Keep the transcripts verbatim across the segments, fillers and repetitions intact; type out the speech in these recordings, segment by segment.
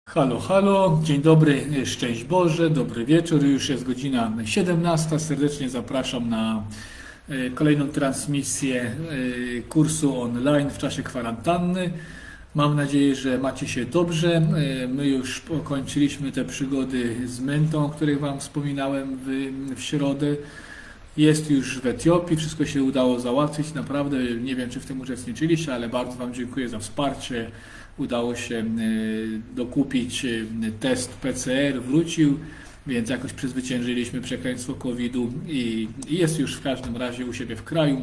Halo, halo, dzień dobry, szczęść Boże, dobry wieczór, już jest godzina siedemnasta. Serdecznie zapraszam na e, kolejną transmisję e, kursu online w czasie kwarantanny. Mam nadzieję, że macie się dobrze. E, My już pokończyliśmy te przygody z mentą, o których Wam wspominałem w, w środę. Jest już w Etiopii, wszystko się udało załatwić, naprawdę nie wiem, czy w tym uczestniczyliście, ale bardzo Wam dziękuję za wsparcie. Udało się dokupić test P C R, wrócił, więc jakoś przezwyciężyliśmy przekleństwo kowida i jest już w każdym razie u siebie w kraju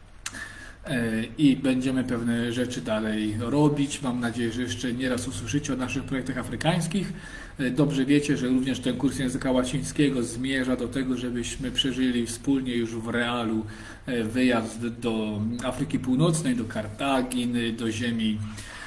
i będziemy pewne rzeczy dalej robić. Mam nadzieję, że jeszcze nieraz usłyszycie o naszych projektach afrykańskich. Dobrze wiecie, że również ten kurs języka łacińskiego zmierza do tego, żebyśmy przeżyli wspólnie już w realu wyjazd do Afryki Północnej, do Kartaginy, do ziemi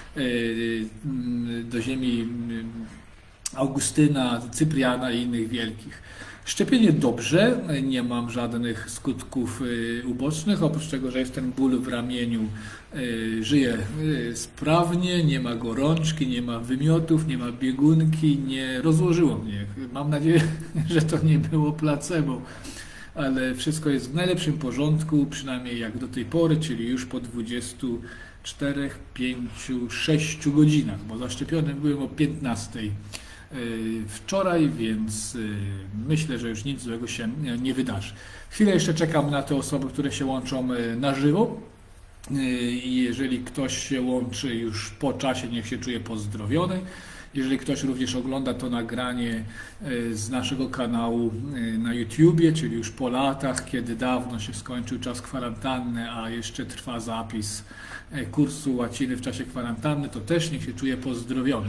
do ziemi Augustyna, Cypriana i innych wielkich. Szczepienie dobrze, nie mam żadnych skutków ubocznych, oprócz tego, że jest ten ból w ramieniu, żyję sprawnie, nie ma gorączki, nie ma wymiotów, nie ma biegunki, nie rozłożyło mnie. Mam nadzieję, że to nie było placebo, ale wszystko jest w najlepszym porządku, przynajmniej jak do tej pory, czyli już po dwudziestu czterech, pięciu, sześciu godzinach, bo zaszczepiony byłem o piętnastej wczoraj, więc myślę, że już nic złego się nie wydarzy. Chwilę jeszcze czekam na te osoby, które się łączą na żywo i jeżeli ktoś się łączy już po czasie, niech się czuje pozdrowiony. Jeżeli ktoś również ogląda to nagranie z naszego kanału na YouTubie, czyli już po latach, kiedy dawno się skończył czas kwarantanny, a jeszcze trwa zapis kursu łaciny w czasie kwarantanny, to też niech się czuje pozdrowiony.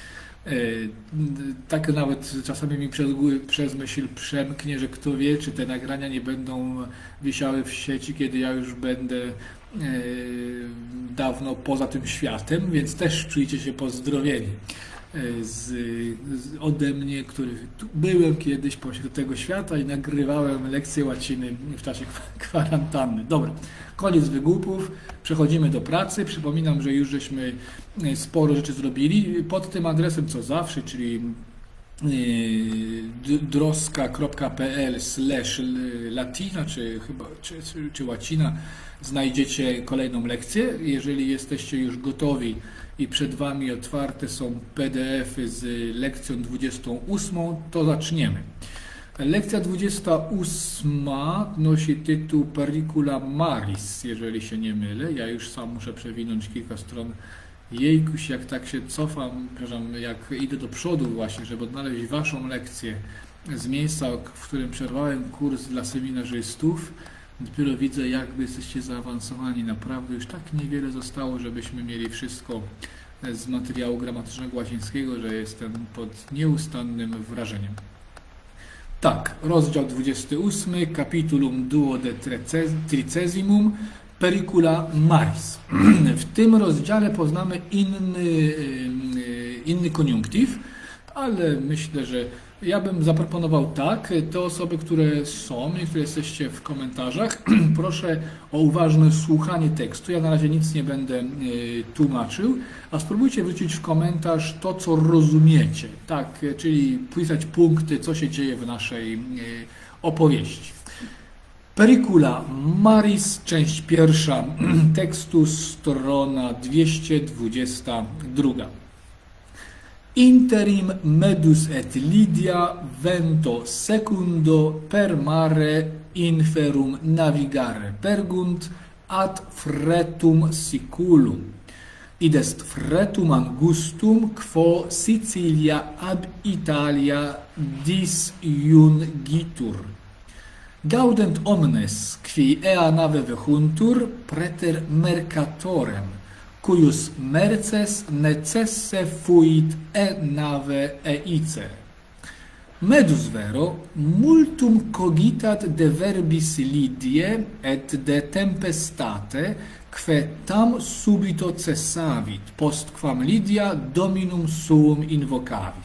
Tak nawet czasami mi przez, przez myśl przemknie, że kto wie, czy te nagrania nie będą wisiały w sieci, kiedy ja już będę dawno poza tym światem, więc też czujcie się pozdrowieni. Z, z, ode mnie, który byłem kiedyś pośród tego świata i nagrywałem lekcje łaciny w czasie kwarantanny. Dobra, koniec wygłupów, przechodzimy do pracy. Przypominam, że już żeśmy sporo rzeczy zrobili pod tym adresem, co zawsze, czyli droska kropka p l slash latina, czy chyba, czy, czy, czy łacina, znajdziecie kolejną lekcję. Jeżeli jesteście już gotowi i przed Wami otwarte są P D F-y z lekcją dwudziestą ósmą, to zaczniemy. Lekcja dwudziesta ósma nosi tytuł Pericula Maris, jeżeli się nie mylę. Ja już sam muszę przewinąć kilka stron. Jejkuś, jak tak się cofam, jak idę do przodu właśnie, żeby odnaleźć Waszą lekcję z miejsca, w którym przerwałem kurs dla seminarzystów, dopiero widzę, jak Wy jesteście zaawansowani. Naprawdę już tak niewiele zostało, żebyśmy mieli wszystko z materiału gramatycznego łacińskiego, że jestem pod nieustannym wrażeniem. Tak, rozdział dwudziesty ósmy, capitulum duo de tricesimum, Pericula Maris. W tym rozdziale poznamy inny, inny koniunktyw, ale myślę, że ja bym zaproponował tak, te osoby, które są i które jesteście w komentarzach, proszę o uważne słuchanie tekstu. Ja na razie nic nie będę tłumaczył, a spróbujcie wrzucić w komentarz to, co rozumiecie, tak, czyli pisać punkty, co się dzieje w naszej opowieści. Pericula Maris, część pierwsza tekstu, strona dwieście dwadzieścia dwa. Interim medus et Lydia vento secundo per mare inferum navigare pergunt ad fretum siculum. Id est fretum angustum quo Sicilia ab Italia disjungitur. Gaudent omnes, qui ea nave vehuntur, preter mercatorem, cuius merces necesse fuit e nave eice. Medus vero, multum cogitat de verbis Lydie et de tempestate, que tam subito cessavit, postquam Lydia dominum suum invocavit.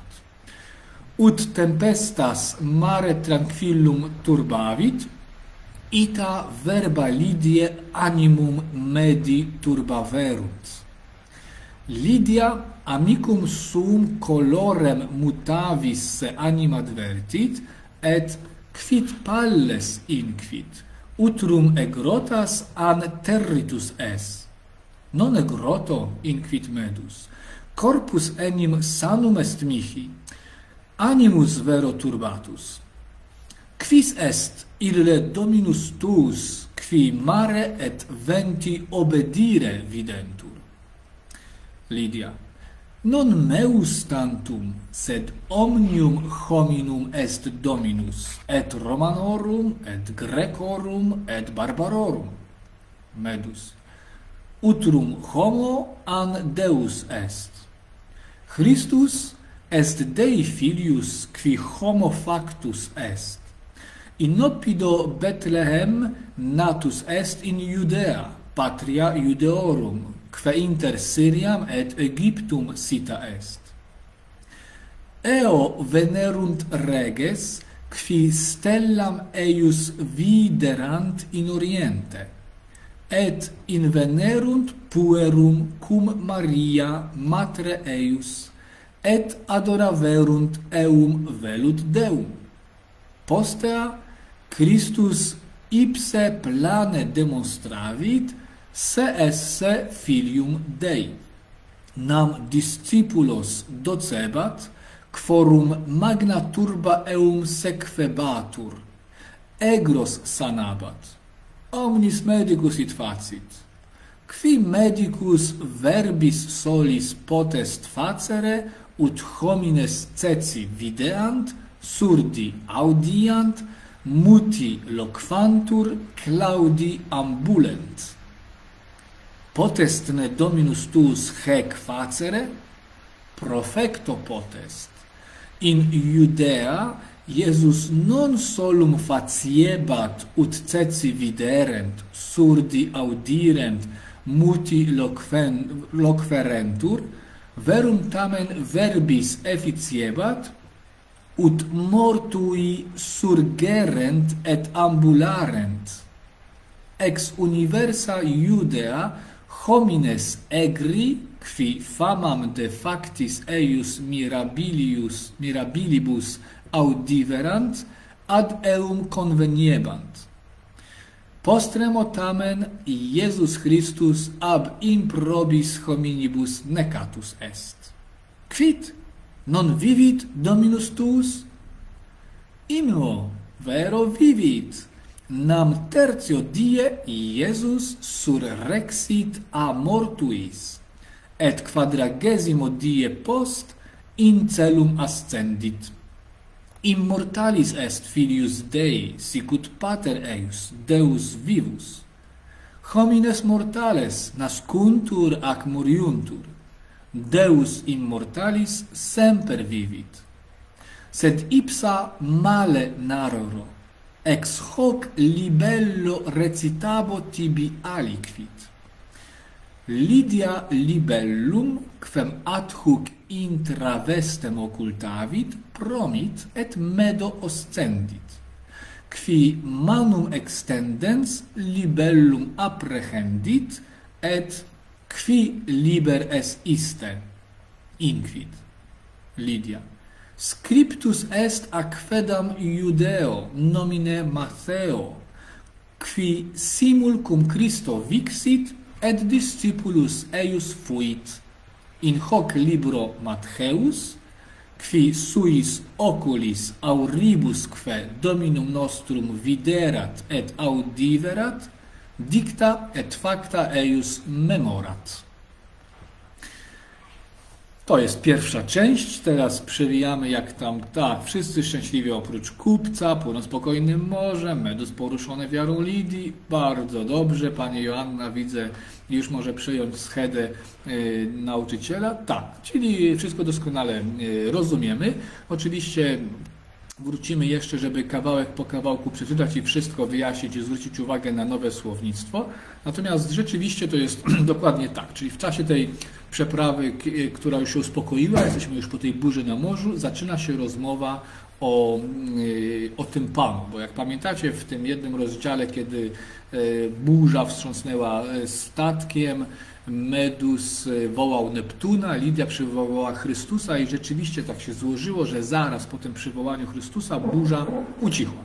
Ut tempestas mare tranquillum turbavit, ita verba Lydie animum medi turbaverunt. Lydia amicum sum colorem mutavis se animadvertit, et quid palles inquit, utrum egrotas an territus es. Non egroto inquit medus, corpus enim sanum est mihi, animus vero turbatus. Quis est ille dominus tuus, qui mare et venti obedire videntur? Lydia. Non meus tantum, sed omnium hominum est dominus, et Romanorum, et Grecorum, et Barbarorum. Medus. Utrum homo an Deus est. Christus est Dei filius qui homo factus est. In oppido Bethlehem natus est in Judea, patria Judeorum, quae inter Syriam et Aegyptum sita est. Eo venerunt reges, qui stellam eius viderat in oriente, et invenerunt puerum cum Maria, matre eius, et adoraverunt eum velut Deum. Postea Christus ipse plane demonstravit se esse filium Dei. Nam discipulos docebat, quorum magna turba eum sequebatur, egros sanabat. Omnis medicus it facit. Qui medicus verbis solis potest facere, ut homines ceci videant, surdi audiant, muti loquantur, claudi ambulent. Potest ne dominus tuus haec facere? Profecto potest. In Judea Iesus non solum faciebat ut ceci viderent, surdi audirent, muti loquerentur, verum tamen verbis efficiebat, ut mortui surgerent et ambularent. Ex universa Judea homines egri, qui famam de factis eius mirabilius, mirabilibus audiverant, ad eum conveniebant. Postremo tamen Iesus Christus ab improbis hominibus necatus est. Quid? Non vivit Dominus tuus? Immo, vero vivit. Nam tertio die Iesus surrexit a mortuis, et quadragesimo die post in celum ascendit. Immortalis est filius Dei, sicut pater eius, Deus vivus. Homines mortales nascuntur ac moriuntur, Deus immortalis semper vivit. Sed ipsa male naroro, ex hoc libello recitabo tibi aliquid. Lydia libellum, quem ad hoc intra vestem occultavit, promit et medo oscendit, qui manum extendens libellum apprehendit, et qui liber es iste, inquid. Lydia. Scriptus est acquedam Judeo, nomine Matteo, qui simul cum Christo vixit, et discipulus eius fuit. In hoc libro Mattheus, qui suis oculis auribusque Dominum nostrum viderat et audiverat, dicta et facta eius memorat. To jest pierwsza część, teraz przewijamy jak tam, tak, wszyscy szczęśliwi oprócz kupca, płyną spokojnym morzem, medus poruszone wiarą Lidii, bardzo dobrze, pani Joanna widzę, już może przejąć schedę y, nauczyciela, tak, czyli wszystko doskonale y, rozumiemy, oczywiście wrócimy jeszcze, żeby kawałek po kawałku przeczytać i wszystko wyjaśnić i zwrócić uwagę na nowe słownictwo. Natomiast rzeczywiście to jest dokładnie tak. Czyli w czasie tej przeprawy, która już się uspokoiła, jesteśmy już po tej burzy na morzu, zaczyna się rozmowa o, o tym Panu. Bo jak pamiętacie, w tym jednym rozdziale, kiedy burza wstrząsnęła statkiem, Medus wołał Neptuna, Lidia przywołała Chrystusa i rzeczywiście tak się złożyło, że zaraz po tym przywołaniu Chrystusa burza ucichła.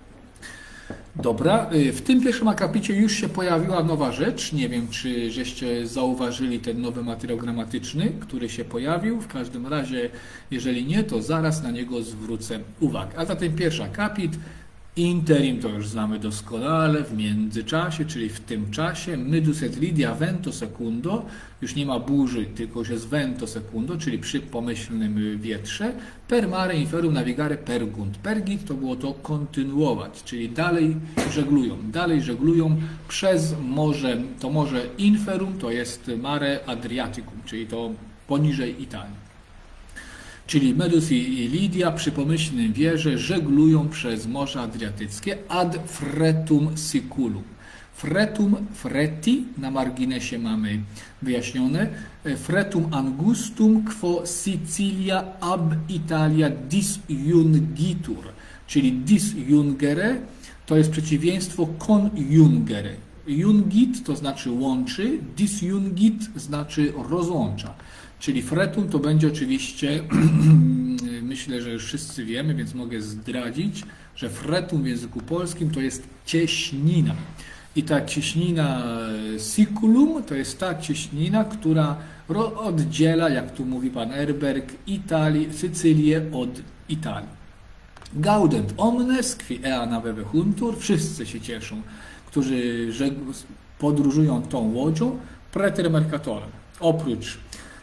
Dobra, w tym pierwszym akapicie już się pojawiła nowa rzecz. Nie wiem, czy żeście zauważyli ten nowy materiał gramatyczny, który się pojawił. W każdym razie, jeżeli nie, to zaraz na niego zwrócę uwagę. A zatem pierwszy akapit. Interim to już znamy doskonale, w międzyczasie, czyli w tym czasie, Medus et Lidia vento secundo, już nie ma burzy, tylko już jest vento secundo, czyli przy pomyślnym wietrze, per mare inferum navigare pergunt. Pergit to było to kontynuować, czyli dalej żeglują, dalej żeglują przez morze, to morze inferum, to jest mare Adriaticum, czyli to poniżej Italii. Czyli Medus i Lidia przy pomyślnym wieże żeglują przez Morze Adriatyckie ad fretum siculum. Fretum freti, na marginesie mamy wyjaśnione, fretum angustum quo Sicilia ab Italia disjungitur, czyli disjungere to jest przeciwieństwo conjungere. Jungit to znaczy łączy, disjungit znaczy rozłącza. Czyli fretum to będzie oczywiście, myślę, że już wszyscy wiemy, więc mogę zdradzić, że fretum w języku polskim to jest cieśnina. I ta cieśnina siculum to jest ta cieśnina, która oddziela, jak tu mówi pan Erberg, Italii, Sycylię od Italii. Gaudent omnes qui ea naveve huntur, wszyscy się cieszą, którzy podróżują tą łodzią, preter mercatorem. Oprócz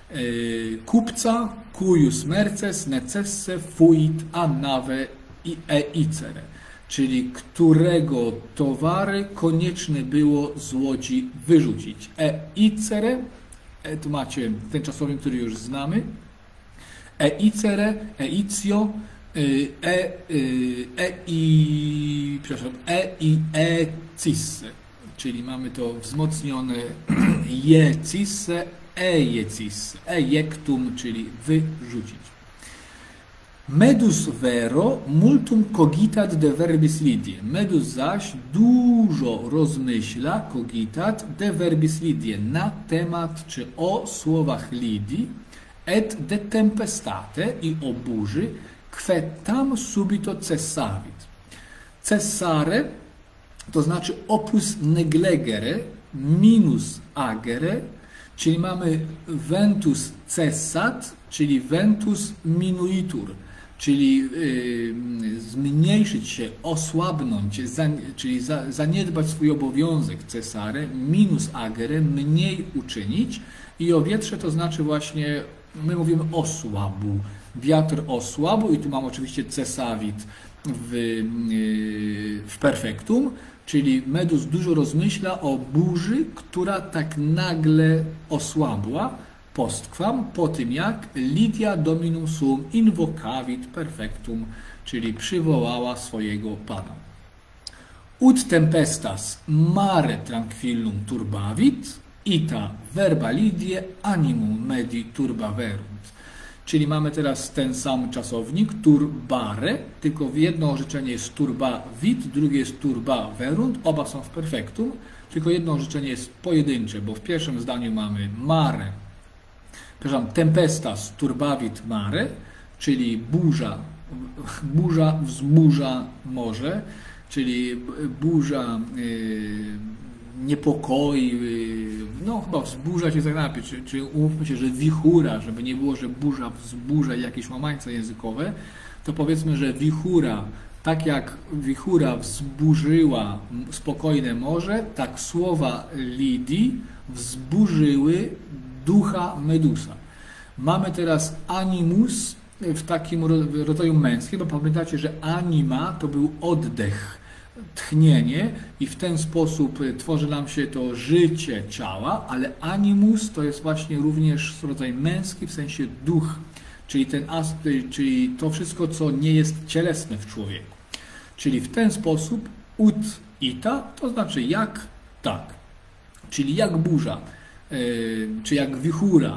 kupca, cuius merces necesse fuit a nave eicere, czyli którego towary konieczne było z łodzi wyrzucić. Eicere, tu macie ten czasownik, który już znamy, eicere, eicio, e, e, i, przepraszam, e i e cisse, czyli mamy to wzmocnione je cisse, ejecis, ejectum, czyli wyrzucić. Medus vero multum cogitat de verbis Lidie. Medus zaś dużo rozmyśla, cogitat, de verbis Lidie, na temat czy o słowach Lidii, et de tempestate i o burzy, que tam subito cessavit. Cessare to znaczy opus neglegere, minus agere, czyli mamy ventus cessat, czyli ventus minuitur, czyli yy, zmniejszyć się, osłabnąć, za, czyli za, zaniedbać swój obowiązek cesare, minus agere, mniej uczynić i o wietrze to znaczy właśnie, my mówimy osłabu, wiatr osłabł i tu mam oczywiście cesavit w, yy, w perfektum, czyli Medus dużo rozmyśla o burzy, która tak nagle osłabła, postquam, po tym jak Lidia dominum sum invocavit perfectum, czyli przywołała swojego Pana. Ut tempestas mare tranquillum turbavit, ita verba Lidie animum medi turbaverunt. Czyli mamy teraz ten sam czasownik, turbare, tylko jedno orzeczenie jest turbavit, drugie jest turbaverunt, oba są w perfektum, tylko jedno orzeczenie jest pojedyncze, bo w pierwszym zdaniu mamy mare, przepraszam, tempestas turbavit mare, czyli burza, burza wzburza morze, czyli burza yy, niepokoi, yy, no chyba wzburza się zagnapie, czy, czy umówmy się, że wichura, żeby nie było, że burza wzburza jakieś łamańce językowe, to powiedzmy, że wichura, tak jak wichura wzburzyła spokojne morze, tak słowa Lidii wzburzyły ducha Medusa. Mamy teraz animus w takim rodzaju męskim, bo pamiętacie, że anima to był oddech, tchnienie i w ten sposób tworzy nam się to życie ciała, ale animus to jest właśnie również rodzaj męski, w sensie duch, czyli, ten, czyli to wszystko, co nie jest cielesne w człowieku. Czyli w ten sposób ut ita, to znaczy jak tak, czyli jak burza, czy jak wichura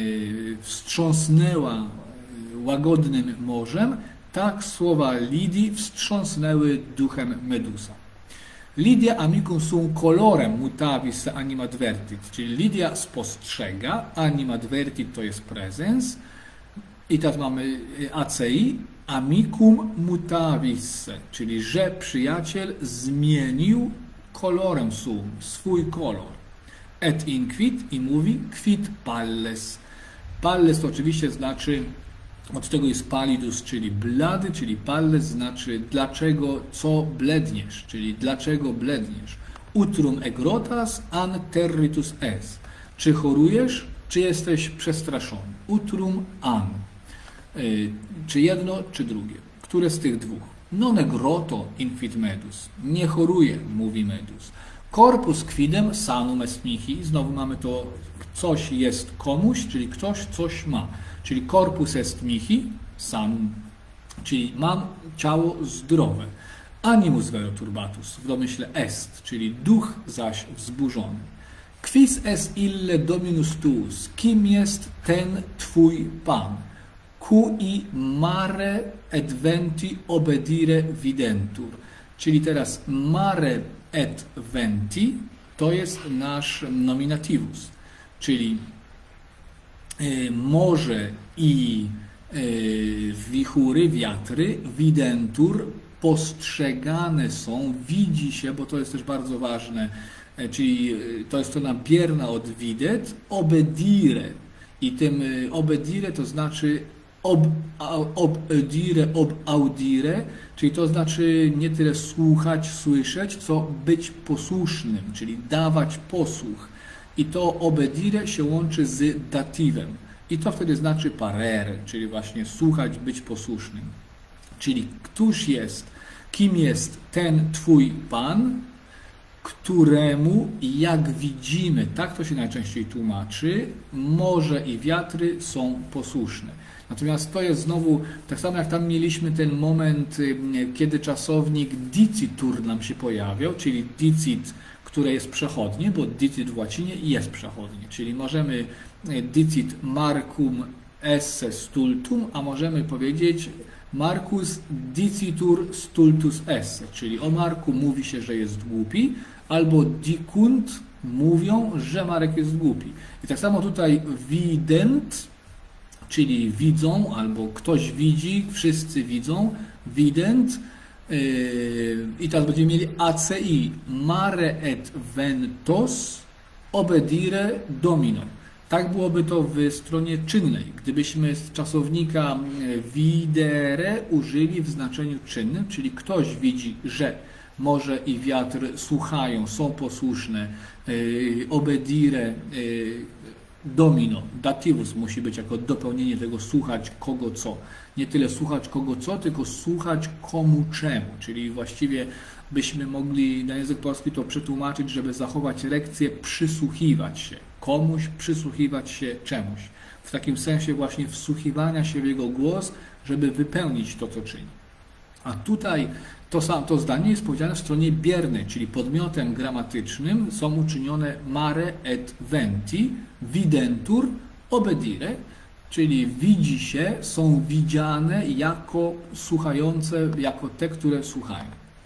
wstrząsnęła łagodnym morzem, tak słowa Lidii wstrząsnęły duchem Medusa. Lidia amicum sum colorem mutavis anim advertit, czyli Lidia spostrzega, anim advertit to jest prezens. I teraz mamy A C I, amicum mutavis, czyli że przyjaciel zmienił colorem sum, swój kolor. Et inquit i mówi quid palles. Palles to oczywiście znaczy, od tego jest pallidus, czyli blady, czyli palles znaczy dlaczego, co bledniesz, czyli dlaczego bledniesz. Utrum egrotas an territus es. Czy chorujesz, czy jesteś przestraszony? Utrum an. Yy, czy jedno, czy drugie. Które z tych dwóch? Non egroto inquit medus. Nie choruje, mówi medus. Corpus quidem sanum est mihi. Znowu mamy to, coś jest komuś, czyli ktoś coś ma. Czyli corpus est mihi, sanum, czyli mam ciało zdrowe. Animus vero turbatus, w domyśle est, czyli duch zaś wzburzony. Quis est ille dominus tuus, kim jest ten twój Pan? Cui mare et venti obedire videntur. Czyli teraz mare et venti to jest nasz nominativus, czyli y, morze i y, wichury, wiatry, videntur, postrzegane są, widzi się, bo to jest też bardzo ważne, y, czyli y, to jest to nabierna od widet, obedire. I tym y, obedire to znaczy ob, obedire, obaudire, czyli to znaczy nie tyle słuchać, słyszeć, co być posłusznym, czyli dawać posłuch. I to obedire się łączy z datywem. I to wtedy znaczy parere, czyli właśnie słuchać, być posłusznym. Czyli któż jest, kim jest ten Twój Pan, któremu, jak widzimy, tak to się najczęściej tłumaczy, morze i wiatry są posłuszne. Natomiast to jest znowu, tak samo jak tam mieliśmy ten moment, kiedy czasownik dicitur nam się pojawiał, czyli dicit, które jest przechodnie, bo dicit w łacinie jest przechodnie, czyli możemy dicit Marcum esse stultum, a możemy powiedzieć Marcus dicitur stultus esse, czyli o Marku mówi się, że jest głupi, albo dicunt mówią, że Marek jest głupi. I tak samo tutaj vident, czyli widzą, albo ktoś widzi, wszyscy widzą, vident. Yy, I teraz będziemy mieli A C I, mare et ventos obedire domino. Tak byłoby to w stronie czynnej. Gdybyśmy z czasownika videre użyli w znaczeniu czynnym, czyli ktoś widzi, że morze i wiatr słuchają, są posłuszne, yy, obedire, yy, domino, dativus musi być jako dopełnienie tego słuchać kogo co. Nie tyle słuchać kogo co, tylko słuchać komu czemu. Czyli właściwie byśmy mogli na język polski to przetłumaczyć, żeby zachować lekcję przysłuchiwać się. Komuś przysłuchiwać się czemuś. W takim sensie właśnie wsłuchiwania się w jego głos, żeby wypełnić to, co czyni. A tutaj to, sam, to zdanie jest powiedziane w stronie biernej, czyli podmiotem gramatycznym są uczynione mare et venti, videntur, obedire, czyli widzi się, są widziane jako słuchające, jako te, które słuchają.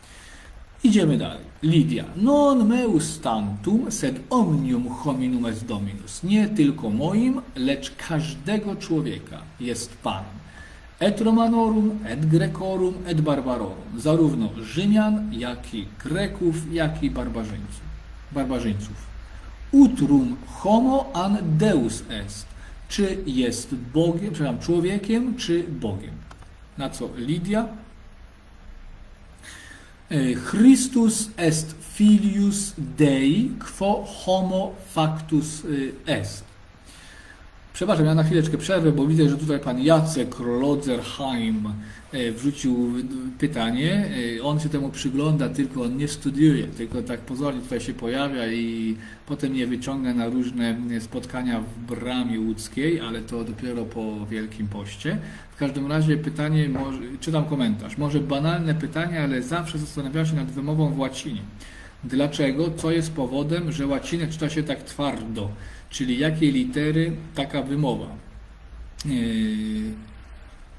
Idziemy dalej. Lidia. Non meus tantum, sed omnium hominum est dominus. Nie tylko moim, lecz każdego człowieka jest Panem. Et Romanorum, et Grecorum, et Barbarorum. Zarówno Rzymian, jak i Greków, jak i barbarzyńców. barbarzyńców. Utrum homo an Deus est. Czy jest Bogiem, przepraszam, człowiekiem, czy Bogiem? Na co Lidia? Christus est filius Dei, quo homo factus est. Przepraszam, ja na chwileczkę przerwę, bo widzę, że tutaj pan Jacek Lodzerheim wrzucił pytanie. On się temu przygląda, tylko on nie studiuje, tylko tak pozornie tutaj się pojawia i potem mnie wyciąga na różne spotkania w Bramie Łódzkiej, ale to dopiero po Wielkim Poście. W każdym razie pytanie, może, czytam komentarz, może banalne pytanie, ale zawsze zastanawiam się nad wymową w łacinie. Dlaczego? Co jest powodem, że łacinę czyta się tak twardo? Czyli jakiej litery taka wymowa? Yy,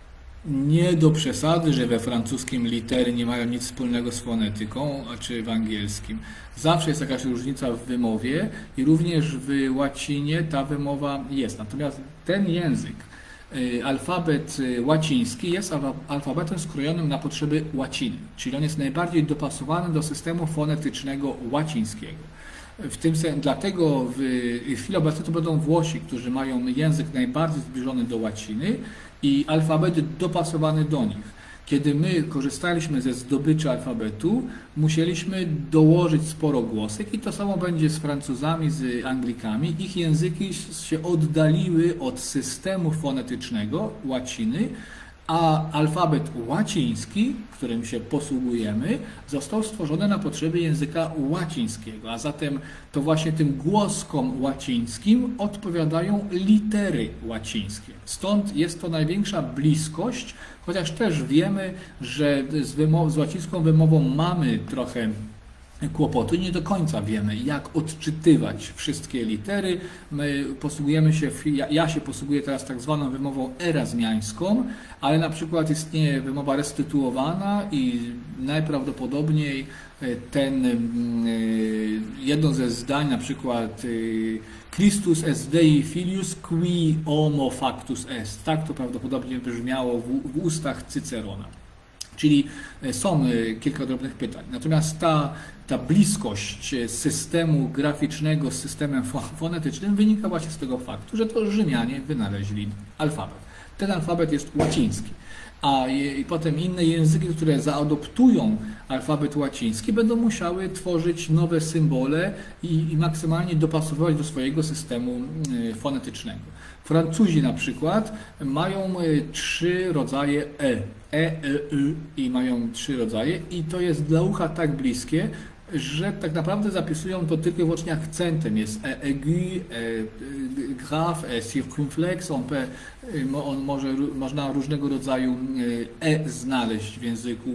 Nie do przesady, że we francuskim litery nie mają nic wspólnego z fonetyką, czy w angielskim. Zawsze jest jakaś różnica w wymowie i również w łacinie ta wymowa jest. Natomiast ten język, alfabet łaciński, jest alfabetem skrojonym na potrzeby łaciny, czyli on jest najbardziej dopasowany do systemu fonetycznego łacińskiego. W tym sensie, dlatego w, w chwili obecnej to będą Włosi, którzy mają język najbardziej zbliżony do łaciny i alfabet dopasowany do nich. Kiedy my korzystaliśmy ze zdobyczy alfabetu, musieliśmy dołożyć sporo głosek i to samo będzie z Francuzami, z Anglikami. Ich języki się oddaliły od systemu fonetycznego łaciny, a alfabet łaciński, którym się posługujemy, został stworzony na potrzeby języka łacińskiego, a zatem to właśnie tym głoskom łacińskim odpowiadają litery łacińskie. Stąd jest to największa bliskość, chociaż też wiemy, że z, wymow- z łacińską wymową mamy trochę kłopoty, nie do końca wiemy, jak odczytywać wszystkie litery. My posługujemy się, ja, ja się posługuję teraz tak zwaną wymową erazmiańską, ale na przykład istnieje wymowa restytuowana i najprawdopodobniej ten jedno ze zdań, na przykład Christus est Dei filius qui homo factus est. Tak to prawdopodobnie brzmiało w, w ustach Cycerona. Czyli są kilka drobnych pytań. Natomiast ta, ta bliskość systemu graficznego z systemem fonetycznym wynika właśnie z tego faktu, że to Rzymianie wynaleźli alfabet. Ten alfabet jest łaciński, a i potem inne języki, które zaadoptują alfabet łaciński, będą musiały tworzyć nowe symbole i, i maksymalnie dopasowywać do swojego systemu fonetycznego. Francuzi na przykład mają trzy rodzaje E. E, E, Y i mają trzy rodzaje i to jest dla ucha tak bliskie, że tak naprawdę zapisują to tylko i wyłącznie akcentem. Jest E aigu, E grave, E circumflex, on, on może, można różnego rodzaju E znaleźć w języku,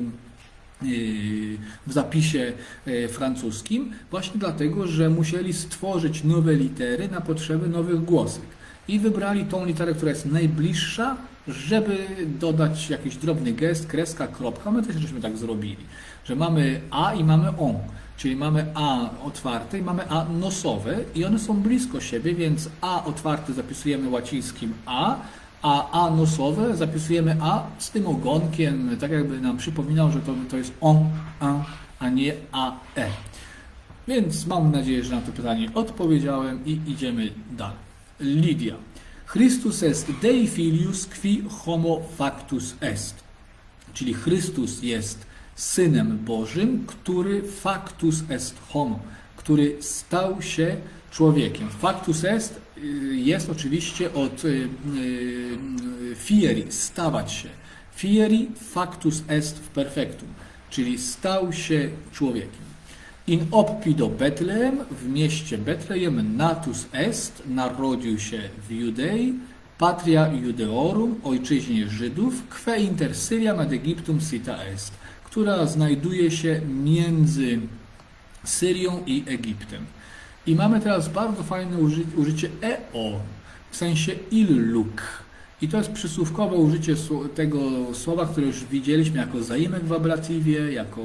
w zapisie francuskim, właśnie dlatego, że musieli stworzyć nowe litery na potrzeby nowych głosek. I wybrali tą literę, która jest najbliższa, żeby dodać jakiś drobny gest, kreska, kropka. My też żeśmy tak zrobili, że mamy A i mamy on, czyli mamy A otwarte i mamy A nosowe i one są blisko siebie, więc A otwarte zapisujemy łacińskim A, a A nosowe zapisujemy A z tym ogonkiem, tak jakby nam przypominał, że to, to jest on, a, a nie A, E. Więc mam nadzieję, że na to pytanie odpowiedziałem i idziemy dalej. Lidia. Christus est Dei filius qui homo factus est. Czyli Chrystus jest Synem Bożym, który factus est homo, który stał się człowiekiem. Factus est jest oczywiście od fieri, stawać się. Fieri factus est w perfektum, czyli stał się człowiekiem. In oppido Betleem, w mieście Betlejem, natus est, narodził się w Judei, patria Judeorum, ojczyźnie Żydów, que inter Syriam et Egyptum sita est, która znajduje się między Syrią i Egiptem. I mamy teraz bardzo fajne uży użycie eo, w sensie illuk. I to jest przysłówkowe użycie tego słowa, które już widzieliśmy jako zaimek w ablatywie, jako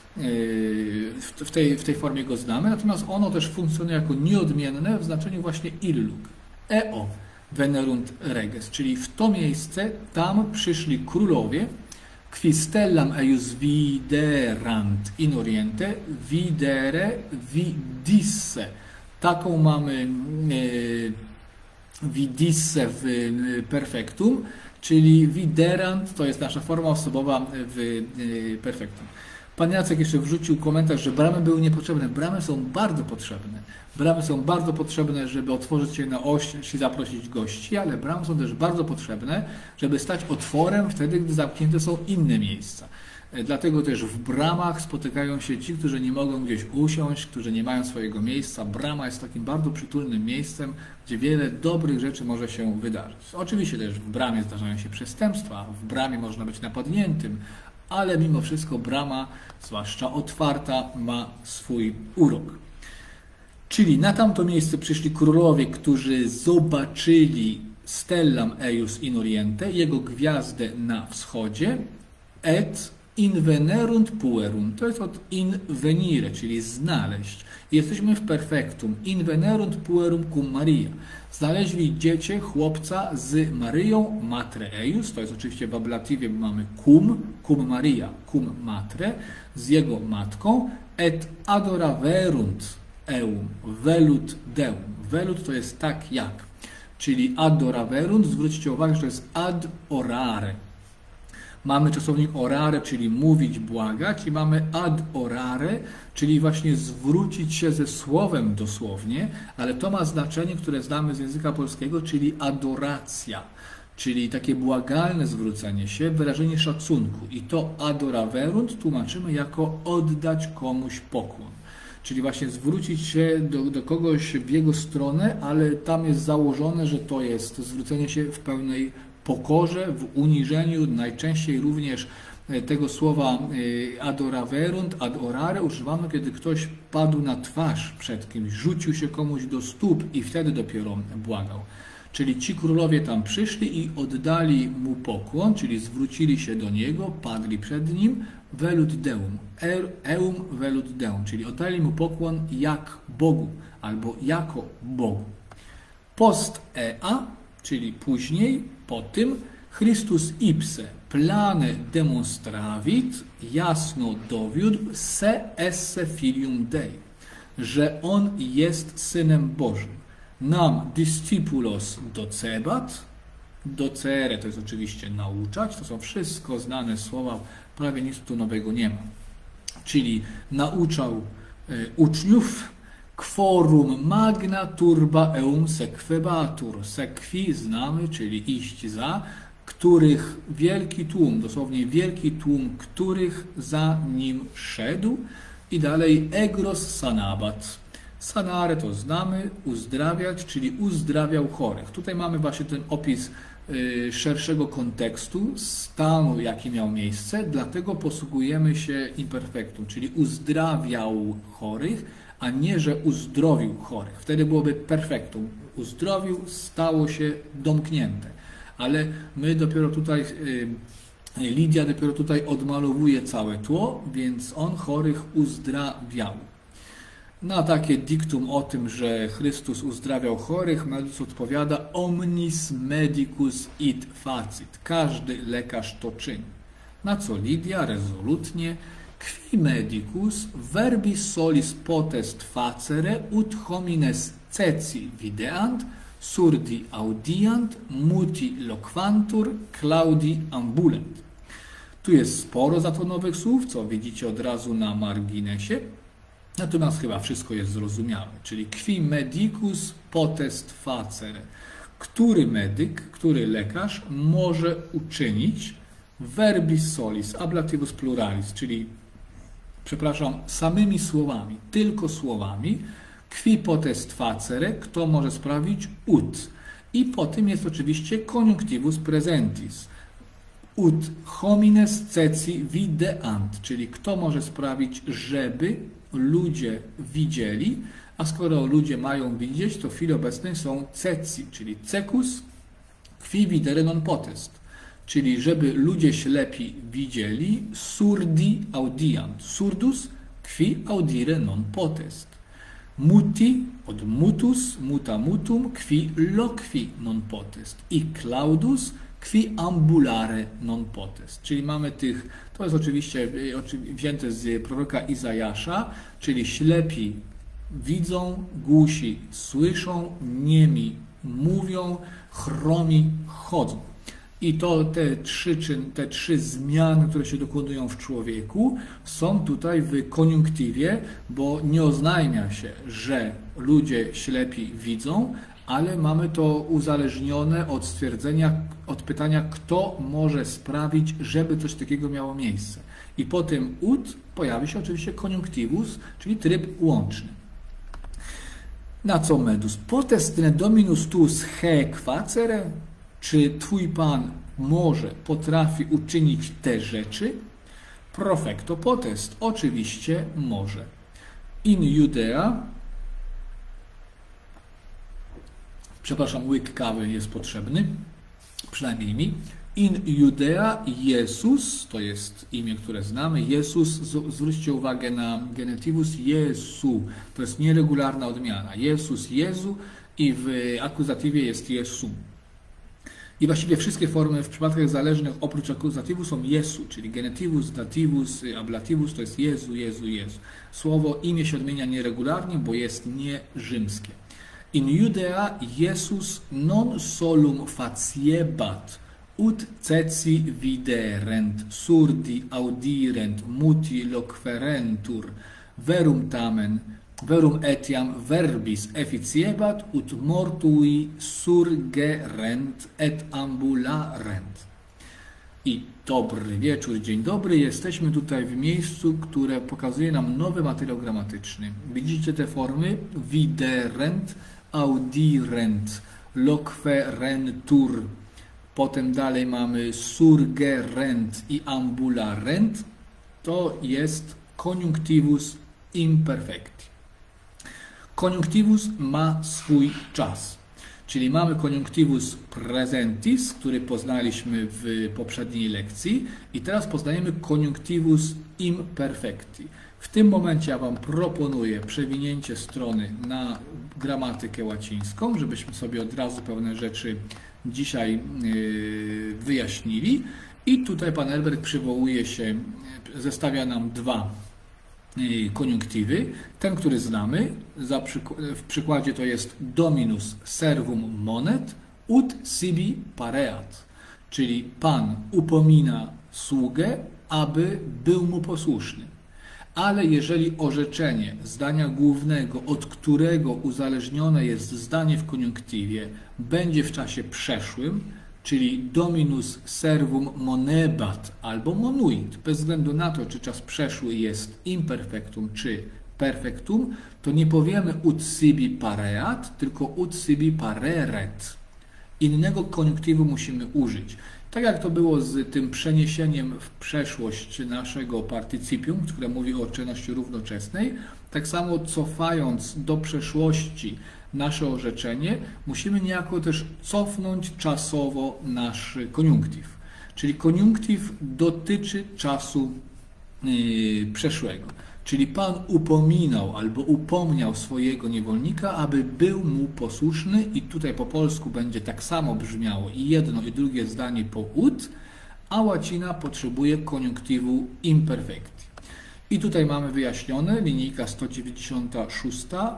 w tej, w tej formie go znamy, natomiast ono też funkcjonuje jako nieodmienne w znaczeniu właśnie illuk. Eo venerunt reges, czyli w to miejsce, tam przyszli królowie, qui stellam eius videerant in oriente, videre vidisse. Taką mamy e, vidisse w perfektum, czyli viderant to jest nasza forma osobowa w e, perfektum. Pan Jacek jeszcze wrzucił komentarz, że bramy były niepotrzebne. Bramy są bardzo potrzebne. Bramy są bardzo potrzebne, żeby otworzyć się na oś i zaprosić gości, ale bramy są też bardzo potrzebne, żeby stać otworem wtedy, gdy zamknięte są inne miejsca. Dlatego też w bramach spotykają się ci, którzy nie mogą gdzieś usiąść, którzy nie mają swojego miejsca. Brama jest takim bardzo przytulnym miejscem, gdzie wiele dobrych rzeczy może się wydarzyć. Oczywiście też w bramie zdarzają się przestępstwa, w bramie można być napadniętym, ale mimo wszystko brama, zwłaszcza otwarta, ma swój urok. Czyli na tamto miejsce przyszli królowie, którzy zobaczyli stellam eius in oriente, jego gwiazdę na wschodzie, et invenerunt puerum. To jest od invenire, czyli znaleźć. Jesteśmy w perfektum. Invenerunt puerum cum Maria. Znaleźli dziecię, chłopca z Maryją, matre eius, to jest oczywiście w ablatywie, bo mamy cum, cum Maria, cum matre, z jego matką, et adoraverunt eum, velut deum. Velut to jest tak jak, czyli adoraverunt, zwróćcie uwagę, że to jest ad orare. Mamy czasownik orare, czyli mówić, błagać, i mamy ad orare, czyli właśnie zwrócić się ze słowem dosłownie, ale to ma znaczenie, które znamy z języka polskiego, czyli adoracja, czyli takie błagalne zwrócenie się, wyrażenie szacunku. I to adoraverunt tłumaczymy jako oddać komuś pokłon. Czyli właśnie zwrócić się do, do kogoś w jego stronę, ale tam jest założone, że to jest zwrócenie się w pełnej pokorze, w uniżeniu, najczęściej również tego słowa adoraverunt, adorare używamy, kiedy ktoś padł na twarz przed kimś, rzucił się komuś do stóp i wtedy dopiero błagał. Czyli ci królowie tam przyszli i oddali mu pokłon, czyli zwrócili się do niego, padli przed nim, velut deum, eum velut deum, czyli oddali mu pokłon jak Bogu, albo jako Bogu. Post ea, czyli później, po tym, Christus ipse plane demonstravit, jasno dowiódł, se esse filium Dei, że On jest Synem Bożym. Nam discipulos docebat, docere to jest oczywiście nauczać, to są wszystko znane słowa, prawie nic tu nowego nie ma. Czyli nauczał y, uczniów, quorum magna turba eum sequebatur. Sequi znamy, czyli iść za, których wielki tłum, dosłownie wielki tłum, których za nim szedł. I dalej egros sanabat. Sanare to znamy, uzdrawiać, czyli uzdrawiał chorych. Tutaj mamy właśnie ten opis y, szerszego kontekstu, stanu, jaki miał miejsce, dlatego posługujemy się imperfektum, czyli uzdrawiał chorych, a nie, że uzdrowił chorych. Wtedy byłoby perfektum. Uzdrowił, stało się domknięte. Ale my dopiero tutaj, Lidia dopiero tutaj odmalowuje całe tło, więc on chorych uzdrawiał. Na takie diktum o tym, że Chrystus uzdrawiał chorych, Medus odpowiada omnis medicus id facit. Każdy lekarz to czyni. Na co Lidia rezolutnie qui medicus verbis solis potest facere ut homines ceci videant, surdi audiant, muti loquantur, claudi ambulent. Tu jest sporo zatonowych słów, co widzicie od razu na marginesie, natomiast chyba wszystko jest zrozumiałe, czyli qui medicus potest facere. Który medyk, który lekarz może uczynić verbis solis, ablativus pluralis, czyli przepraszam, samymi słowami, tylko słowami, qui potest facere, kto może sprawić ut. I po tym jest oczywiście conjunctivus presentis. Ut homines ceci videant, czyli kto może sprawić, żeby ludzie widzieli, a skoro ludzie mają widzieć, to w chwili obecnej są ceci, czyli cecus, qui videre non potest. Czyli żeby ludzie ślepi widzieli, surdi audiant, surdus qui audire non potest. Muti od mutus, muta mutum, qui loqui non potest. I claudus qui ambulare non potest. Czyli mamy tych, to jest oczywiście wzięte z proroka Izajasza, czyli ślepi widzą, głusi słyszą, niemi mówią, chromi chodzą. I to te trzy, te trzy zmiany, które się dokonują w człowieku, są tutaj w koniunktywie, bo nie oznajmia się, że ludzie ślepi widzą, ale mamy to uzależnione od stwierdzenia, od pytania, kto może sprawić, żeby coś takiego miało miejsce. I po tym ut pojawi się oczywiście koniunctivus, czyli tryb łączny. Na co Medus? Potestne dominus tuus haec facere? Czy Twój Pan może, potrafi uczynić te rzeczy? Profecto potest. Oczywiście może. In Judea, przepraszam, łyk kawy jest potrzebny, przynajmniej mi. In Judea Jezus, to jest imię, które znamy. Jezus, zwróćcie uwagę na genetywus Jesu, to jest nieregularna odmiana. Jezus, Jezu i w akuzatywie jest Jesu. I właściwie wszystkie formy w przypadkach zależnych oprócz akuzatywu są Jesu, czyli genetywus, datywus, ablativus to jest Jezu, Jezu, Jezu. Słowo, imię się odmienia nieregularnie, bo jest nierzymskie. In Judea Jezus non solum faciebat, ut ceci viderent, surdi audirent, muti loquerentur, verum tamen, verum etiam verbis efficiebat, ut mortui surgerent et ambularent. I dobry wieczór, dzień dobry. Jesteśmy tutaj w miejscu, które pokazuje nam nowy materiał gramatyczny. Widzicie te formy? Viderent, audirent, loquerentur. Potem dalej mamy surgerent i ambularent. To jest koniunktywus imperfecti. Koniunktywus ma swój czas. Czyli mamy koniunktywus presentis, który poznaliśmy w poprzedniej lekcji i teraz poznajemy koniunktywus imperfecti. W tym momencie ja Wam proponuję przewinięcie strony na gramatykę łacińską, żebyśmy sobie od razu pewne rzeczy dzisiaj wyjaśnili. I tutaj pan Elbert przywołuje się, zestawia nam dwa koniunktywy. Ten, który znamy, za przyk w przykładzie to jest dominus servum monet ut sibi pareat, czyli Pan upomina sługę, aby był mu posłuszny. Ale jeżeli orzeczenie zdania głównego, od którego uzależnione jest zdanie w koniunktywie, będzie w czasie przeszłym, czyli dominus servum monebat albo monuit, bez względu na to, czy czas przeszły jest imperfectum czy perfectum, to nie powiemy ut sibi pareat, tylko ut sibi pareret. Innego koniunktywu musimy użyć. Tak jak to było z tym przeniesieniem w przeszłość naszego partycypium, które mówi o czynności równoczesnej, tak samo cofając do przeszłości nasze orzeczenie, musimy niejako też cofnąć czasowo nasz koniunktyw. Czyli koniunktyw dotyczy czasu yy, przeszłego. Czyli Pan upominał albo upomniał swojego niewolnika, aby był mu posłuszny i tutaj po polsku będzie tak samo brzmiało i jedno i drugie zdanie po ut, a łacina potrzebuje koniunktywu imperfecti. I tutaj mamy wyjaśnione, linijka sto dziewięćdziesiąta szósta,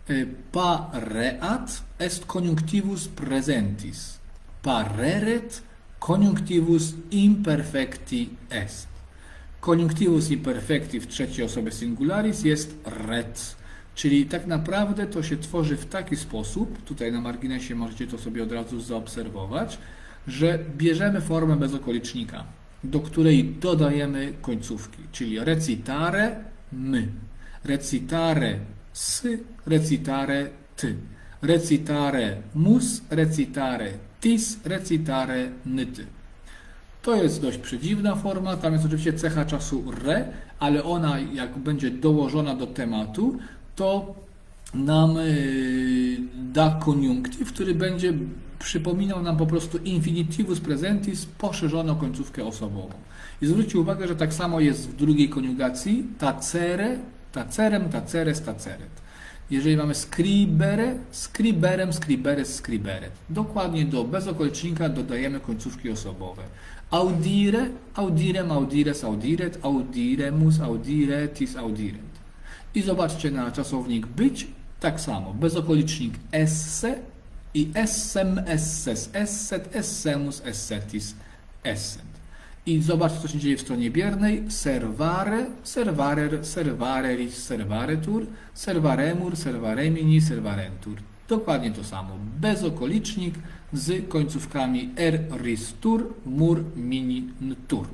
pareat est koniunktivus presentis, pareret koniunktivus imperfecti est. Koniunktivus imperfecti w trzeciej osobie singularis jest ret, czyli tak naprawdę to się tworzy w taki sposób, tutaj na marginesie możecie to sobie od razu zaobserwować, że bierzemy formę bezokolicznika, do której dodajemy końcówki, czyli recitare my, recitare sy, recitare ty, recitare mus, recitare tis, recitare nyty. To jest dość przedziwna forma, tam jest oczywiście cecha czasu re, ale ona jak będzie dołożona do tematu, to nam yy, da koniunktyw, który będzie przypominał nam po prostu infinitivus presentis poszerzoną końcówkę osobową. I zwróćcie uwagę, że tak samo jest w drugiej koniugacji tacere, tacerem, taceres, taceret. Jeżeli mamy scribere, scriberem, scriberes, scriberet. Dokładnie do bezokolicznika dodajemy końcówki osobowe. Audire, audirem, audires, audiret, audiremus, audiretis, audirent. I zobaczcie na czasownik być, tak samo. Bezokolicznik esse i essem, esses, esset, essemus, essetis, essent. I zobaczcie, co się dzieje w stronie biernej. Servare, servarer, servareris, servaretur, servaremur, servaremini, servarentur. Dokładnie to samo. Bezokolicznik z końcówkami er, ris, tur, mur, mini, ntur.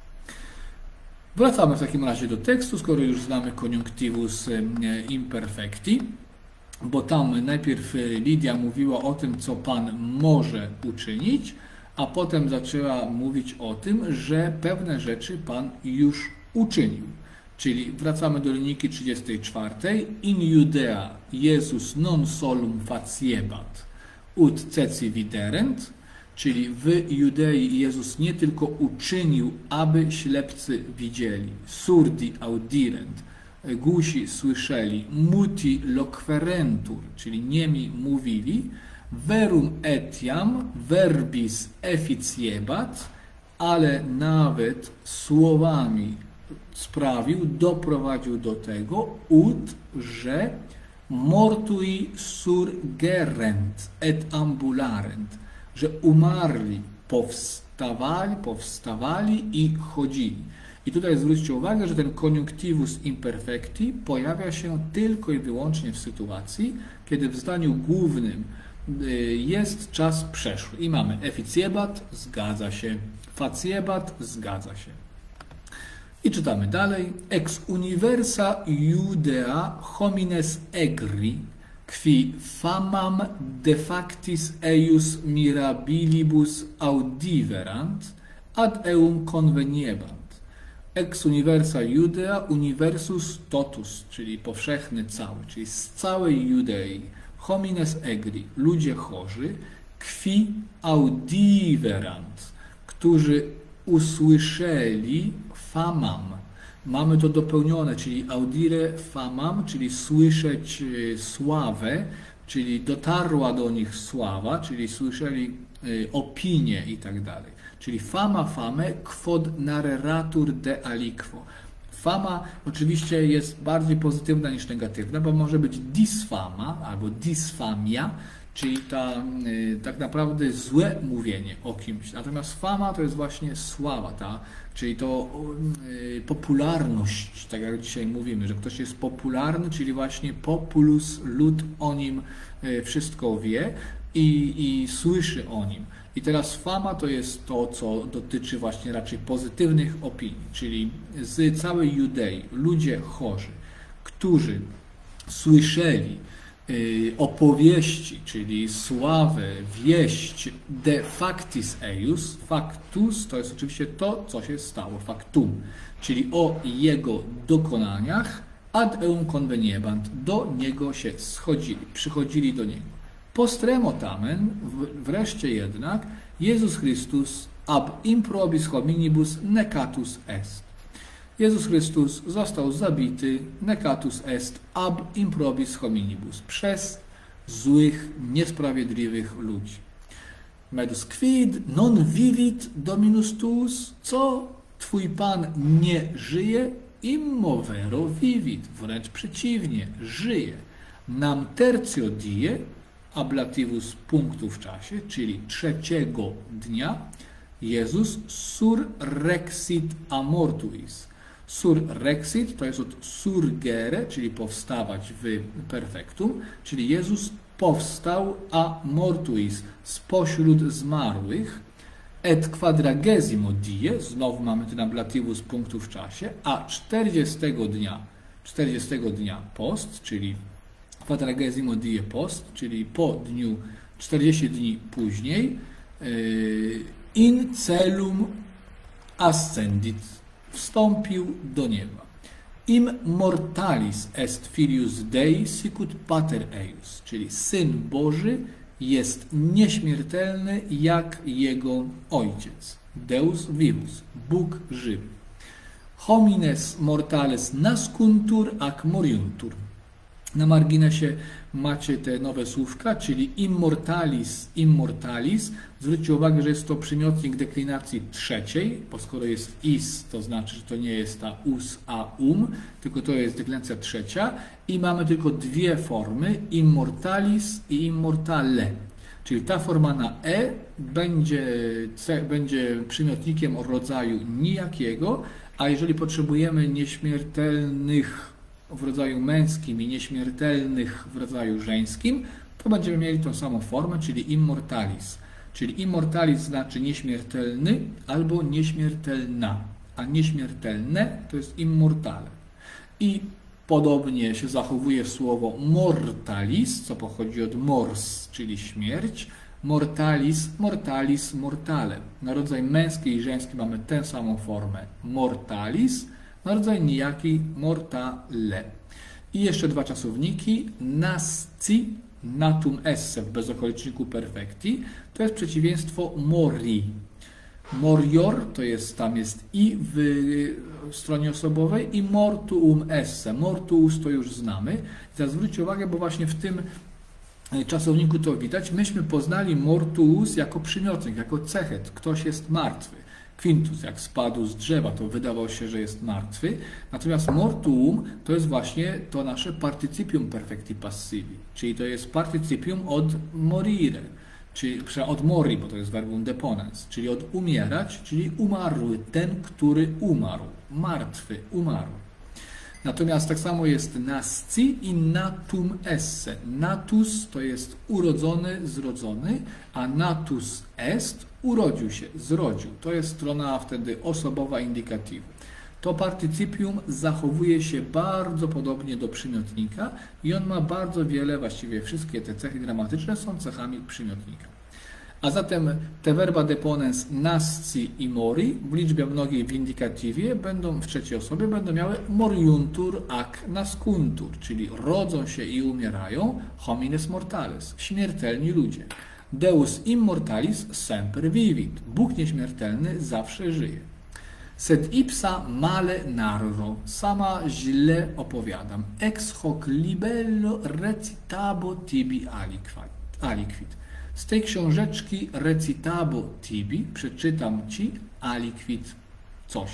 Wracamy w takim razie do tekstu, skoro już znamy koniunktivus imperfecti, bo tam najpierw Lidia mówiła o tym, co Pan może uczynić, a potem zaczęła mówić o tym, że pewne rzeczy Pan już uczynił. Czyli wracamy do linijki trzydziestej czwartej. In Judea Jezus non solum faciebat, ut ceci viderent, czyli w Judei Jezus nie tylko uczynił, aby ślepcy widzieli, surdi audirent, głusi słyszeli, muti loquerentur, czyli niemi mówili, verum etiam verbis efficiebat, ale nawet słowami sprawił, doprowadził do tego, ut, że mortui surgerent et ambularent, że umarli, powstawali, powstawali i chodzili. I tutaj zwróćcie uwagę, że ten koniunctivus imperfecti pojawia się tylko i wyłącznie w sytuacji, kiedy w zdaniu głównym jest czas przeszły. I mamy efficiebat, zgadza się, faciebat, zgadza się. I czytamy dalej. Ex universa Judea homines egri, qui famam de factis eius mirabilibus audiverant, ad eum conveniebant. Ex universa Judea universus totus, czyli powszechny cały, czyli z całej Judei. Homines egri, ludzie chorzy, qui audiverant, którzy usłyszeli famam. Mamy to dopełnione, czyli audire famam, czyli słyszeć sławę, czyli dotarła do nich sława, czyli słyszeli opinię i tak dalej. Czyli fama fame quod narratur de aliquo. Fama oczywiście jest bardziej pozytywna niż negatywna, bo może być disfama albo disfamia, czyli ta, tak naprawdę złe mówienie o kimś. Natomiast fama to jest właśnie sława, ta, czyli to popularność, tak jak dzisiaj mówimy, że ktoś jest popularny, czyli właśnie populus, lud o nim wszystko wie i, i słyszy o nim. I teraz fama to jest to, co dotyczy właśnie raczej pozytywnych opinii, czyli z całej Judei ludzie chorzy, którzy słyszeli opowieści, czyli sławę, wieść de factis eius. Factus to jest oczywiście to, co się stało, factum, czyli o jego dokonaniach, ad eum conveniebant, do niego się schodzili, przychodzili do niego. Postremo tamen, wreszcie jednak, Jezus Chrystus ab improbis hominibus necatus est. Jezus Chrystus został zabity, necatus est, ab improbis hominibus, przez złych, niesprawiedliwych ludzi. Medus quid non vivit dominus tuus, co Twój Pan nie żyje, immo vero vivit, wręcz przeciwnie, żyje. Nam tertio die, ablativus punktu w czasie, czyli trzeciego dnia, Jezus surrexit a mortuis. Surrexit to jest od surgere, czyli powstawać w perfektum, czyli Jezus powstał a mortuis, spośród zmarłych, et quadragesimo die, znowu mamy ten ablativus punktu w czasie, a czterdziestego dnia, czterdziestego dnia post, czyli quadragesimo die post, czyli po dniu czterdzieści dni później, in celum ascendit, wstąpił do nieba. Im mortalis est filius Dei sicut pater eius, czyli Syn Boży jest nieśmiertelny jak jego Ojciec. Deus vivus, Bóg żywy. Homines mortales nascuntur ac moriuntur. Na marginesie macie te nowe słówka, czyli immortalis, immortalis. Zwróćcie uwagę, że jest to przymiotnik deklinacji trzeciej, bo skoro jest is, to znaczy, że to nie jest ta us, a um, tylko to jest deklinacja trzecia i mamy tylko dwie formy, immortalis i immortale. Czyli ta forma na e będzie, będzie przymiotnikiem o rodzaju nijakiego, a jeżeli potrzebujemy nieśmiertelnych w rodzaju męskim i nieśmiertelnych w rodzaju żeńskim, to będziemy mieli tą samą formę, czyli immortalis. Czyli immortalis znaczy nieśmiertelny albo nieśmiertelna, a nieśmiertelne to jest immortale. I podobnie się zachowuje słowo mortalis, co pochodzi od mors, czyli śmierć, mortalis, mortalis, mortale. Na rodzaj męski i żeński mamy tę samą formę mortalis, na rodzaj nijaki mortale. I jeszcze dwa czasowniki, nasci natum esse w bezokoliczniku perfekti, to jest przeciwieństwo mori. Morior to jest, tam jest i w stronie osobowej i mortuum esse. Mortuus to już znamy. Teraz zwróćcie uwagę, bo właśnie w tym czasowniku to widać. Myśmy poznali mortuus jako przymiotnik, jako cechę. Ktoś jest martwy. Quintus, jak spadł z drzewa, to wydawał się, że jest martwy. Natomiast mortuum to jest właśnie to nasze partycypium perfecti passivi, czyli to jest partycypium od morire, czyli od mori, bo to jest verbum deponens, czyli od umierać, czyli umarły, ten, który umarł, martwy, umarł. Natomiast tak samo jest nasci i natum esse. Natus to jest urodzony, zrodzony, a natus est urodził się, zrodził. To jest strona wtedy osobowa indykatywu. To partycypium zachowuje się bardzo podobnie do przymiotnika i on ma bardzo wiele, właściwie wszystkie te cechy gramatyczne są cechami przymiotnika. A zatem te verba deponens nasci i mori w liczbie mnogiej w indykatywie będą w trzeciej osobie będą miały moriuntur ac nascuntur, czyli rodzą się i umierają homines mortales, śmiertelni ludzie. Deus immortalis semper vivit, Bóg nieśmiertelny zawsze żyje. Sed ipsa male narro, sama źle opowiadam, ex hoc libello recitabo tibi aliquid. Z tej książeczki recitabo tibi przeczytam ci aliquid coś.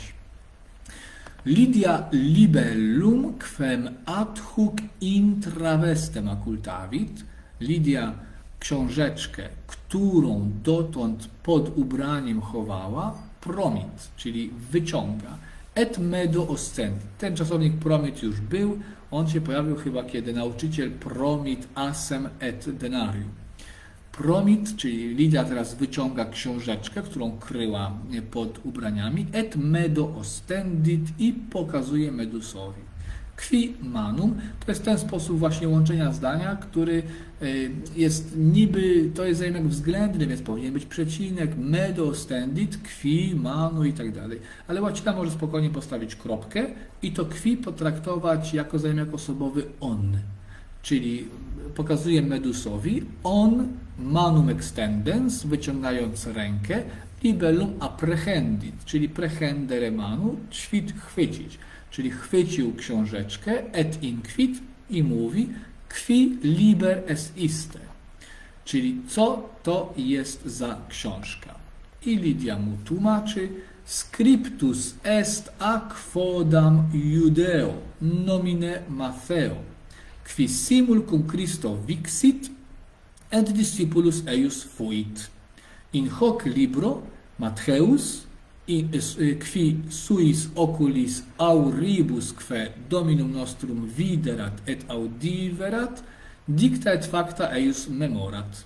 Lidia libellum quem ad hoc intravestem occultavit. Lidia książeczkę, którą dotąd pod ubraniem chowała, promit, czyli wyciąga. Et medo ostendit. Ten czasownik promit już był, on się pojawił chyba, kiedy nauczyciel promit asem et denarium. Promit, czyli Lidia teraz wyciąga książeczkę, którą kryła pod ubraniami, et medo ostendit i pokazuje Medusowi. Qui manum to jest ten sposób właśnie łączenia zdania, który jest niby, to jest zaimek względny, więc powinien być przecinek, medo ostendit, qui manu i tak dalej. Ale łacina może spokojnie postawić kropkę i to qui potraktować jako zaimek osobowy on. Czyli pokazuje Medusowi, on manum extendens, wyciągając rękę, libellum apprehendit, czyli prehendere manu, świt chwycić, czyli chwycił książeczkę, et inquit i mówi, qui liber est iste, czyli co to jest za książka. I Lidia mu tłumaczy, scriptus est ac quodam Judeo, nomine Matteo, qui simul cum Christo vixit, et discipulus eius fuit. In hoc libro Mattheus, qui suis oculis auribus que Dominum nostrum viderat et audiverat, dicta et facta eius memorat.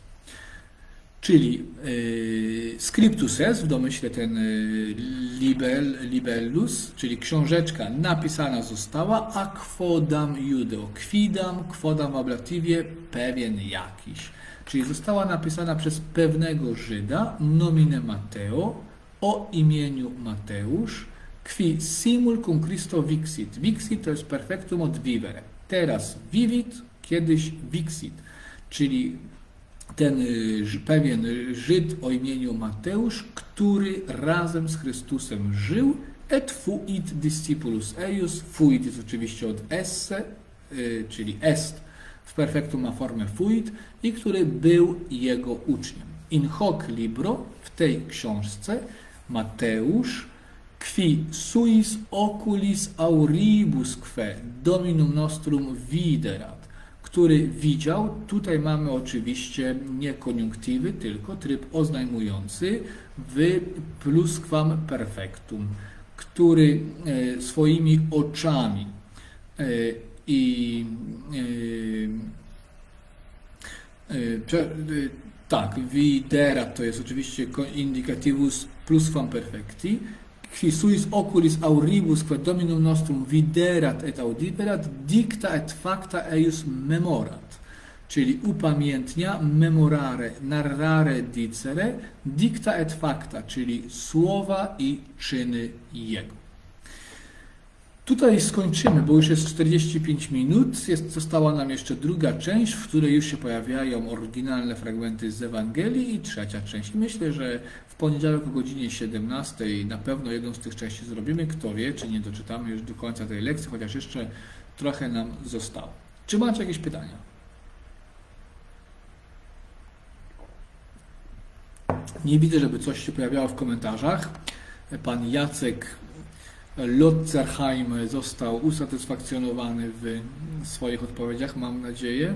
Czyli y, scriptus est, w domyśle ten y, libel, libellus, czyli książeczka napisana została, a quodam Judeo, quidam, quodam w ablatywie, pewien jakiś. Czyli została napisana przez pewnego Żyda, nomine Matteo, o imieniu Mateusz, qui simul cum Christo vixit. Vixit to jest perfektum od vivere. Teraz vivit, kiedyś vixit. Czyli ten pewien Żyd o imieniu Mateusz, który razem z Chrystusem żył, et fuit discipulus eius. Fuit jest oczywiście od esse, czyli est w perfektum ma formę fuit, i który był jego uczniem. In hoc libro, w tej książce, Mateusz, qui suis oculis auribus que Dominum nostrum viderat, który widział, tutaj mamy oczywiście nie koniunktywy, tylko tryb oznajmujący w plusquam perfectum, który e, swoimi oczami e, i e, e, tak, viderat to jest oczywiście indicatywus plusquam perfecti, qui suis oculis auribus quae Dominum nostrum viderat et audiverat, dicta et facta eius memorat, czyli upamiętnia, memorare, narrare dicere, dicta et facta, czyli słowa i czyny Jego. Tutaj skończymy, bo już jest czterdzieści pięć minut. Jest, została nam jeszcze druga część, w której już się pojawiają oryginalne fragmenty z Ewangelii i trzecia część. Myślę, że w poniedziałek o godzinie siedemnastej na pewno jedną z tych części zrobimy. Kto wie, czy nie doczytamy już do końca tej lekcji, chociaż jeszcze trochę nam zostało. Czy macie jakieś pytania? Nie widzę, żeby coś się pojawiało w komentarzach. Pan Jacek Lotzerheim został usatysfakcjonowany w swoich odpowiedziach, mam nadzieję.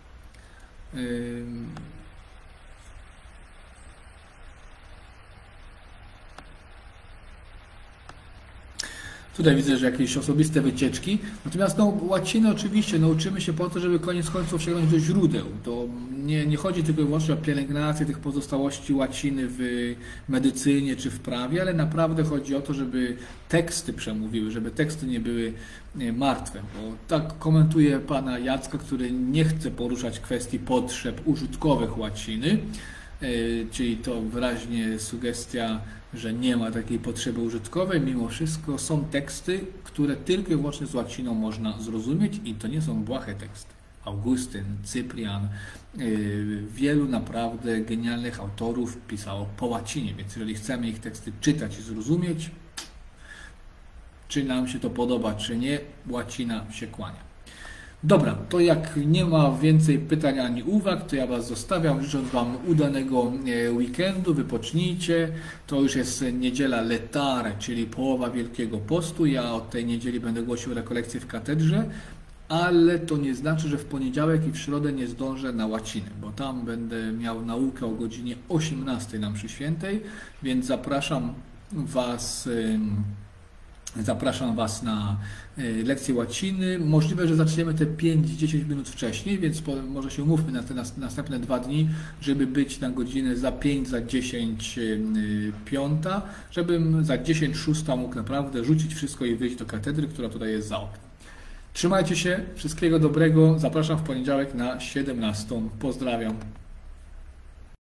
Tutaj widzę, że jakieś osobiste wycieczki. Natomiast no, łacinę oczywiście nauczymy się po to, żeby koniec końców sięgnąć do źródeł. To nie, nie chodzi tylko i wyłącznie o pielęgnację tych pozostałości łaciny w medycynie czy w prawie, ale naprawdę chodzi o to, żeby teksty przemówiły, żeby teksty nie były martwe. Bo tak komentuje pana Jacka, który nie chce poruszać kwestii potrzeb użytkowych łaciny, czyli to wyraźnie sugestia, że nie ma takiej potrzeby użytkowej. Mimo wszystko są teksty, które tylko i wyłącznie z łaciną można zrozumieć i to nie są błahe teksty. Augustyn, Cyprian, wielu naprawdę genialnych autorów pisało po łacinie, więc jeżeli chcemy ich teksty czytać i zrozumieć, czy nam się to podoba, czy nie, łacina się kłania. Dobra, to jak nie ma więcej pytań ani uwag, to ja Was zostawiam, życząc Wam udanego weekendu, wypocznijcie. To już jest niedziela Letare, czyli połowa Wielkiego Postu. Ja od tej niedzieli będę głosił rekolekcje w katedrze, ale to nie znaczy, że w poniedziałek i w środę nie zdążę na łacinę, bo tam będę miał naukę o godzinie osiemnastej na mszy świętej, więc zapraszam Was... Zapraszam Was na lekcję łaciny. Możliwe, że zaczniemy te pięć do dziesięciu minut wcześniej, więc może się umówmy na te następne dwa dni, żeby być na godzinę za pięć, za dziesięć piąta, żebym za dziesięć szósta mógł naprawdę rzucić wszystko i wyjść do katedry, która tutaj jest za oknem. Trzymajcie się, wszystkiego dobrego. Zapraszam w poniedziałek na siedemnastą. Pozdrawiam.